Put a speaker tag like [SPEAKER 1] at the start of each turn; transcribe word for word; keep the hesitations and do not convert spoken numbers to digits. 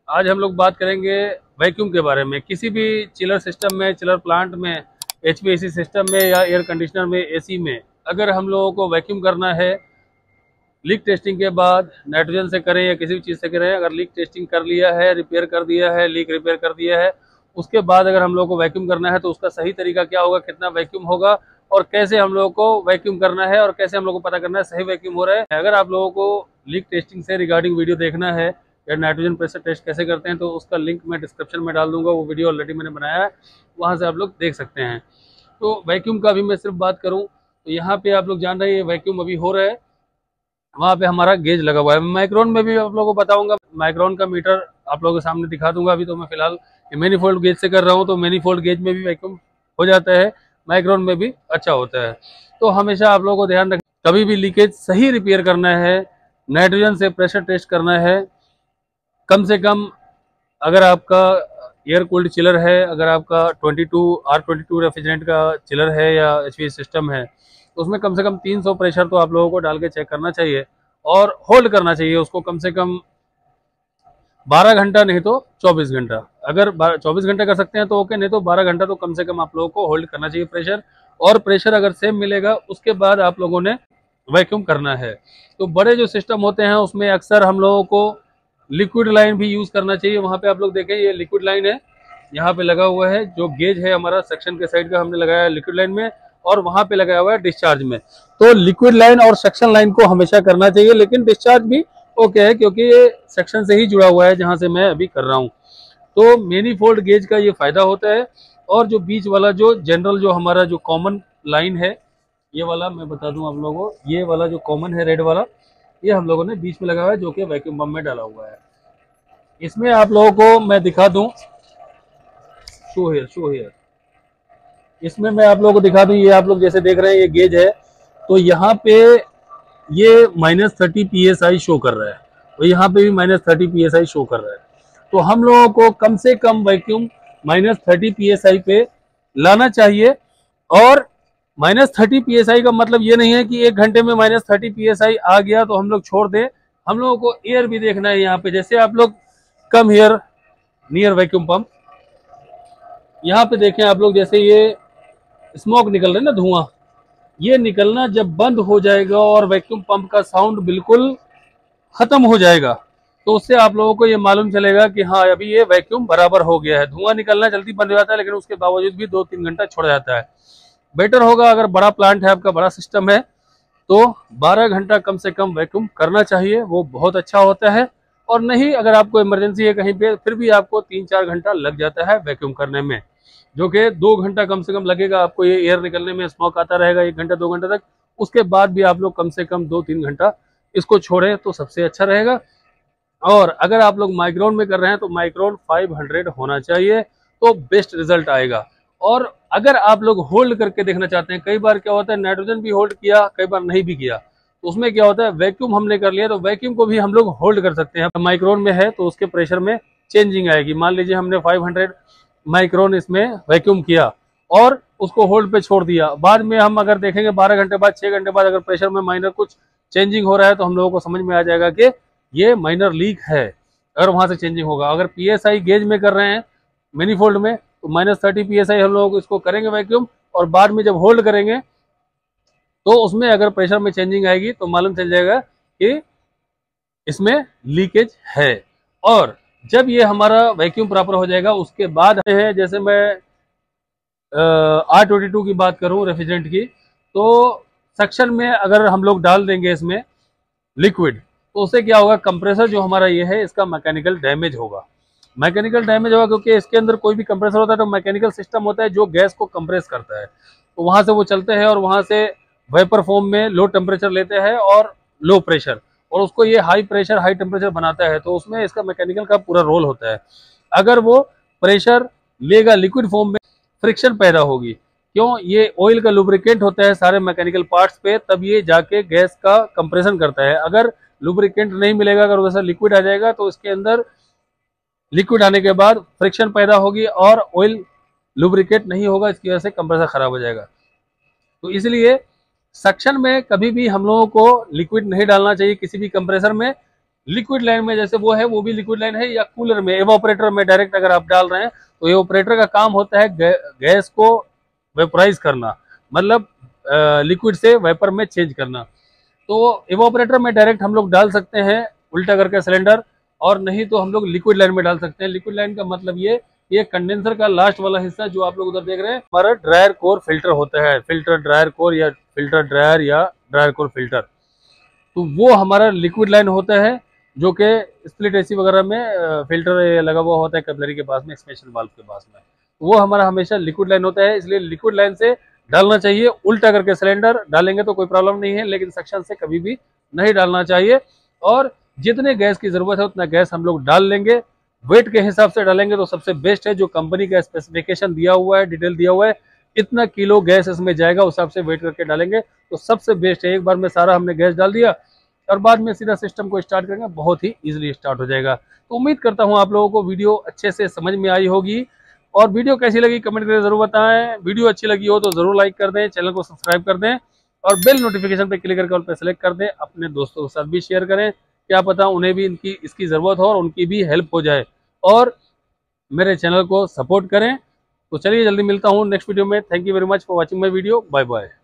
[SPEAKER 1] आज हम लोग बात करेंगे वैक्यूम के बारे में। किसी भी चिलर सिस्टम में, चिलर प्लांट में, एचवीएसी सिस्टम में या एयर कंडीशनर में, एसी में, अगर हम लोगों को वैक्यूम करना है, लीक टेस्टिंग के बाद नाइट्रोजन से करें या किसी भी चीज़ से करें, अगर लीक टेस्टिंग कर लिया है, रिपेयर कर दिया है, लीक रिपेयर कर दिया है, उसके बाद अगर हम लोग को वैक्यूम करना है तो उसका सही तरीका क्या होगा, कितना वैक्यूम होगा और कैसे हम लोगों को वैक्यूम करना है और कैसे हम लोग को पता करना है सही वैक्यूम हो रहा है। अगर आप लोगों को लीक टेस्टिंग से रिगार्डिंग वीडियो देखना है या नाइट्रोजन प्रेशर टेस्ट कैसे करते हैं, तो उसका लिंक मैं डिस्क्रिप्शन में डाल दूंगा। वो वीडियो ऑलरेडी मैंने बनाया है, वहाँ से आप लोग देख सकते हैं। तो वैक्यूम का भी मैं सिर्फ बात करूँ तो यहाँ पे आप लोग जान रहे हैं ये वैक्यूम अभी हो रहा है, वहाँ पे हमारा गेज लगा हुआ है। माइक्रोन में भी आप लोगों को बताऊंगा, माइक्रोन का मीटर आप लोगों के सामने दिखा दूंगा। अभी तो मैं फिलहाल मैनीफोल्ड गेज से कर रहा हूँ, तो मैनीफोल्ड गेज में भी वैक्यूम हो जाता है, माइक्रोन में भी अच्छा होता है। तो हमेशा आप लोगों को ध्यान रखना, कभी भी लीकेज सही रिपेयर करना है, नाइट्रोजन से प्रेशर टेस्ट करना है। कम से कम अगर आपका एयर कूल्ड चिलर है, अगर आपका twenty two R twenty two refrigerant का चिलर है या एचवी सिस्टम है, तो उसमें कम से कम तीन सौ प्रेशर तो आप लोगों को डाल के चेक करना चाहिए और होल्ड करना चाहिए उसको कम से कम बारह घंटा, नहीं तो चौबीस घंटा। अगर चौबीस घंटा कर सकते हैं तो ओके, नहीं तो बारह घंटा तो कम से कम आप लोगों को होल्ड करना चाहिए प्रेशर। और प्रेशर अगर सेम मिलेगा उसके बाद आप लोगों ने वैक्यूम करना है। तो बड़े जो सिस्टम होते हैं उसमें अक्सर हम लोगों को लिक्विड लाइन भी यूज करना चाहिए। वहाँ पे आप लोग देखें, ये लिक्विड लाइन है, यहाँ पे लगा हुआ है। जो गेज है हमारा सेक्शन के साइड का हमने लगाया है लिक्विड लाइन में, और वहाँ पे लगाया हुआ है डिस्चार्ज में। तो लिक्विड लाइन और सेक्शन लाइन को हमेशा करना चाहिए, लेकिन डिस्चार्ज भी ओके है क्योंकि ये सेक्शन से ही जुड़ा हुआ है जहाँ से मैं अभी कर रहा हूँ। तो मैनीफोल्ड गेज का ये फायदा होता है। और जो बीच वाला जो जनरल जो हमारा जो कॉमन लाइन है, ये वाला मैं बता दूं आप लोगों को, ये वाला जो कॉमन है रेड वाला, ये हम लोगों ने बीच में लगाया है जो कि वैक्यूम पंप में डाला हुआ है। इसमें आप लोगों को मैं दिखा दूं, शो हियर शो हियर इसमें मैं आप लोगों को दिखा दूं, ये आप लोग जैसे देख रहे हैं ये गेज है, तो यहाँ पे ये minus thirty P S I show कर रहा है और यहाँ पे भी minus thirty P S I show कर रहा है। तो हम लोगों को कम से कम vacuum minus thirty P S I पे लाना चाहिए। और minus thirty P S I का मतलब ये नहीं है कि एक घंटे में minus thirty P S I आ गया तो हम लोग छोड़ दें। हम लोगों को एयर भी देखना है यहाँ पे। जैसे आप लोग come here near vacuum pump, यहाँ पे देखें आप लोग, जैसे ये स्मोक निकल रहा है ना, धुआं, ये निकलना जब बंद हो जाएगा और वैक्यूम पंप का साउंड बिल्कुल खत्म हो जाएगा, तो उससे आप लोगों को ये मालूम चलेगा कि हाँ अभी ये वैक्यूम बराबर हो गया है। धुआं निकलना जल्दी बंद हो जाता है, लेकिन उसके बावजूद भी दो तीन घंटा छोड़ जाता है। बेटर होगा अगर बड़ा प्लांट है आपका, बड़ा सिस्टम है, तो बारह घंटा कम से कम वैक्यूम करना चाहिए, वो बहुत अच्छा होता है। और नहीं, अगर आपको इमरजेंसी है कहीं पे, फिर भी आपको तीन चार घंटा लग जाता है वैक्यूम करने में, जो कि दो घंटा कम से कम लगेगा आपको ये एयर निकलने में। स्मोक आता रहेगा एक घंटा दो घंटा तक, उसके बाद भी आप लोग कम से कम दो तीन घंटा इसको छोड़ें तो सबसे अच्छा रहेगा। और अगर आप लोग माइक्रोन में कर रहे हैं तो माइक्रोन पाँच सौ होना चाहिए, तो बेस्ट रिजल्ट आएगा। और अगर आप लोग होल्ड करके देखना चाहते हैं, कई बार क्या होता है नाइट्रोजन भी होल्ड किया, कई बार नहीं भी किया, तो उसमें क्या होता है वैक्यूम हमने कर लिया तो वैक्यूम को भी हम लोग होल्ड कर सकते हैं। माइक्रोन में है तो उसके प्रेशर में चेंजिंग आएगी। मान लीजिए हमने पाँच सौ माइक्रोन इसमें वैक्यूम किया और उसको होल्ड पे छोड़ दिया, बाद में हम अगर देखेंगे बारह घंटे बाद, छह घंटे बाद, अगर प्रेशर में माइनर कुछ चेंजिंग हो रहा है तो हम लोगों को समझ में आ जाएगा कि ये माइनर लीक है। अगर वहां से चेंजिंग होगा, अगर पीएसआई गेज में कर रहे हैं मैनीफोल्ड में, तो माइनस थर्टी पीएसआई हम लोग इसको करेंगे वैक्यूम, और बाद में जब होल्ड करेंगे तो उसमें अगर प्रेशर में चेंजिंग आएगी तो मालूम चल जाएगा कि इसमें लीकेज है। और जब ये हमारा वैक्यूम प्रॉपर हो जाएगा उसके बाद है, जैसे मैं आर ट्वेंटी टू की बात करूं रेफ्रिजरेंट की, तो सक्शन में अगर हम लोग डाल देंगे इसमें लिक्विड, तो उससे क्या होगा, कंप्रेसर जो हमारा ये है इसका मैकेनिकल डैमेज होगा। मैकेनिकल डैमेज होगा क्योंकि इसके अंदर कोई भी कंप्रेसर होता है तो मैकेनिकल सिस्टम होता है जो गैस को कंप्रेस करता है, तो वहां से वो चलते हैं और वहां से वेपर फॉर्म में लो टेम्परेचर लेते हैं और लो प्रेशर, और उसको ये हाई प्रेशर हाई टेम्परेचर बनाता है। तो उसमें इसका मैकेनिकल का पूरा रोल होता है। अगर वो प्रेशर लेगा लिक्विड फॉर्म में, फ्रिक्शन पैदा होगी। क्यों? ये ऑयल का लुब्रिकेंट होता है सारे मैकेनिकल पार्ट्स पे, तब ये जाके गैस का कंप्रेशन करता है। अगर लुब्रिकेंट नहीं मिलेगा, अगर वैसा लिक्विड आ जाएगा तो इसके अंदर लिक्विड आने के बाद फ्रिक्शन पैदा होगी और ऑयल लुब्रिकेट नहीं होगा, इसकी वजह से कंप्रेसर खराब हो जाएगा। तो इसलिए सक्शन में कभी भी हम लोगों को लिक्विड नहीं डालना चाहिए किसी भी कंप्रेसर में। लिक्विड लाइन में जैसे वो है वो भी लिक्विड लाइन है, या कूलर में एवापोरेटर में डायरेक्ट अगर आप डाल रहे हैं तो एवापोरेटर का काम होता है गै, गैस को वेपराइज करना, मतलब लिक्विड से वेपर में चेंज करना। तो एवापोरेटर में डायरेक्ट हम लोग डाल सकते हैं उल्टा करके सिलेंडर, और नहीं तो हम लोग लिक्विड लाइन में डाल सकते हैं। लिक्विड लाइन का मतलब ये ये कंडेंसर का लास्ट वाला हिस्सा जो आप लोग उधर देख रहे हैं, हमारा ड्रायर कोर फिल्टर होता है, फिल्टर ड्रायर कोर या फिल्टर ड्रायर या ड्रायर कोर फिल्टर, तो वो हमारा लिक्विड लाइन होता है, जो कि स्प्लिट एसी वगैरह में फिल्टर लगा हुआ होता है कैपिलरी के पास में, एक्सपेंशन वाल्व के पास में, वो हमारा हमेशा लिक्विड लाइन होता है। इसलिए लिक्विड लाइन से डालना चाहिए। उल्टा करके सिलेंडर डालेंगे तो कोई प्रॉब्लम नहीं है, लेकिन सक्शन से कभी भी नहीं डालना चाहिए। और जितने गैस की जरूरत है उतना गैस हम लोग डाल लेंगे, वेट के हिसाब से डालेंगे तो सबसे बेस्ट है। जो कंपनी का स्पेसिफिकेशन दिया हुआ है, डिटेल दिया हुआ है, इतना किलो गैस इसमें जाएगा उस हिसाब से वेट करके डालेंगे तो सबसे बेस्ट है। एक बार में सारा हमने गैस डाल दिया और बाद में सीधा सिस्टम को स्टार्ट करेंगे, बहुत ही इजीली स्टार्ट हो जाएगा। तो उम्मीद करता हूं आप लोगों को वीडियो अच्छे से समझ में आई होगी, और वीडियो कैसी लगी कमेंट करके जरूर बताएं। वीडियो अच्छी लगी हो तो जरूर लाइक कर दें, चैनल को सब्सक्राइब कर दें, और बेल नोटिफिकेशन पे क्लिक करके ऑल पे सेलेक्ट कर दें। अपने दोस्तों के साथ भी शेयर करें, क्या पता उन्हें भी इनकी इसकी ज़रूरत हो और उनकी भी हेल्प हो जाए, और मेरे चैनल को सपोर्ट करें। तो चलिए जल्दी मिलता हूँ नेक्स्ट वीडियो में। Thank you very much for watching my video. Bye bye.